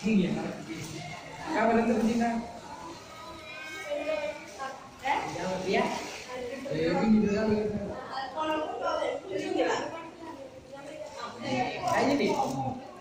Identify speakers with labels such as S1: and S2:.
S1: Iya. Kapan terjadi kan? Ya. Ini juga. Kayaknya nih.